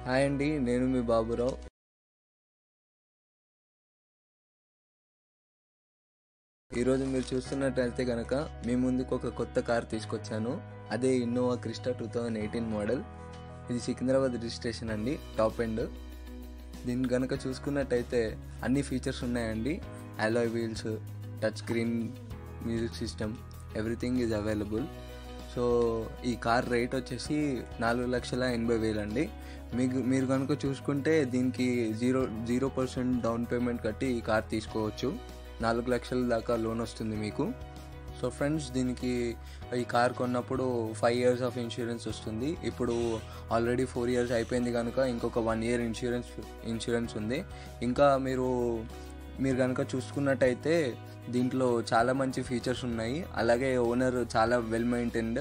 Hi అండి, నేను మీ బాబురావు. ఈరోజు మీరు చూస్తున్నట్టయితే కనుక మీ ముందుకు ఒక కొత్త కార్ తీసుకొచ్చాను. అదే ఇన్నోవా క్రిస్టా 2018 మోడల్. ఇది సికింద్రాబాద్ రిజిస్ట్రేషన్ అండి, టాప్ ఎండ్. దీన్ని కనుక చూసుకున్నట్టయితే అన్ని ఫీచర్స్ ఉన్నాయండి. Alloy wheels, touch screen, music system, everything is available. So ఈ కార్ రేట్ వచ్చేసి 4,80,000 అండి. మీరు కనుక చూసుకుంటే దీనికి 0% డౌన్ పేమెంట్ కట్టి ఈ కార్ తీసుకోవచ్చు. 4 లక్షల దాకా లోన్ వస్తుంది మీకు. సో ఫ్రెండ్స్, దీనికి ఈ కార్ కొన్నప్పుడు 5 years ఆఫ్ ఇన్సూరెన్స్ వస్తుంది. ఇప్పుడు ఆల్రెడీ 4 years అయిపోయింది కనుక ఇంకొక 1 year ఇన్సూరెన్స్ ఉంది. ఇంకా మీరు కనుక చూసుకున్నట్టయితే దీంట్లో చాలా మంచి ఫీచర్స్ ఉన్నాయి. అలాగే ఓనర్ చాలా వెల్ మెయింటైన్డ్.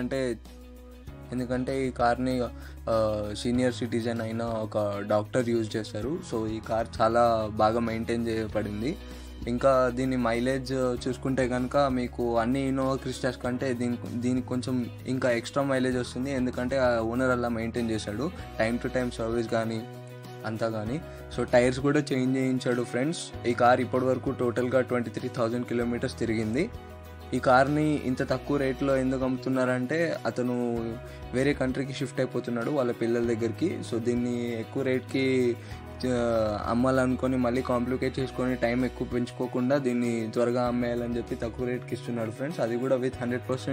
ఎందుకంటే ఈ కార్ని సీనియర్ సిటిజన్ అయిన ఒక డాక్టర్ యూజ్ చేశారు. సో ఈ కార్ చాలా బాగా మెయింటైన్ చేయబడింది. ఇంకా దీని మైలేజ్ చూసుకుంటే కనుక మీకు అన్ని ఇన్నోవా క్రిస్టాస్ కంటే దీనికి కొంచెం ఇంకా ఎక్స్ట్రా మైలేజ్ వస్తుంది. ఎందుకంటే ఆ ఓనర్ అలా మెయింటైన్ చేశాడు. టైం టు టైం సర్వీస్ కానీ అంతా కానీ. సో టైర్స్ కూడా చేంజ్ చేయించాడు ఫ్రెండ్స్. ఈ కార్ ఇప్పటి వరకు టోటల్గా 23,000 kilometers తిరిగింది. ఈ కార్ని ఇంత తక్కువ రేట్లో ఎందుకు అమ్ముతున్నారంటే అతను వేరే కంట్రీకి షిఫ్ట్ అయిపోతున్నాడు వాళ్ళ పిల్లల దగ్గరికి. సో దీన్ని ఎక్కువ రేట్కి అమ్మాలనుకొని మళ్ళీ కాంప్లికేట్ చేసుకొని టైం ఎక్కువ పెంచుకోకుండా దీన్ని త్వరగా అమ్మేయాలని చెప్పి తక్కువ రేట్కి ఇస్తున్నాడు ఫ్రెండ్స్. అది కూడా with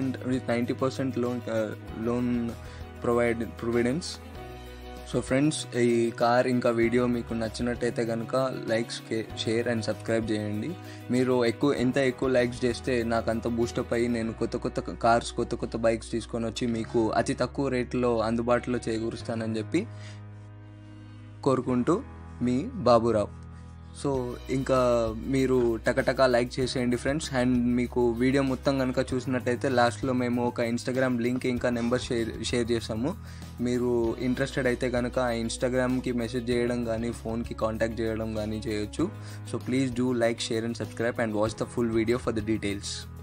90% loan providence. So friends, ఈ కార్ ఇంకా వీడియో మీకు నచ్చినట్టయితే కనుక లైక్స్, షేర్ అండ్ సబ్స్క్రైబ్ చేయండి. మీరు ఎంత ఎక్కువ లైక్స్ చేస్తే నాకు అంత బూస్టప్ అయ్యి నేను కొత్త బైక్స్ తీసుకొని వచ్చి మీకు అతి తక్కువ రేట్లో అందుబాటులో చేకూరుస్తానని చెప్పి కోరుకుంటూ మీ బాబురావు. సో ఇంకా మీరు టకటకా లైక్ చేసేయండి ఫ్రెండ్స్. అండ్ మీకు వీడియో మొత్తం కనుక చూసినట్టయితే లాస్ట్లో మేము ఒక ఇన్స్టాగ్రామ్ లింక్ ఇంకా నెంబర్ షేర్ చేసాము. మీరు ఇంట్రెస్టెడ్ అయితే కనుక ఆ ఇన్స్టాగ్రామ్కి మెసేజ్ చేయడం కానీ ఫోన్కి కాంటాక్ట్ చేయడం కానీ చేయొచ్చు. So please do like, share and subscribe and watch the full video for the details.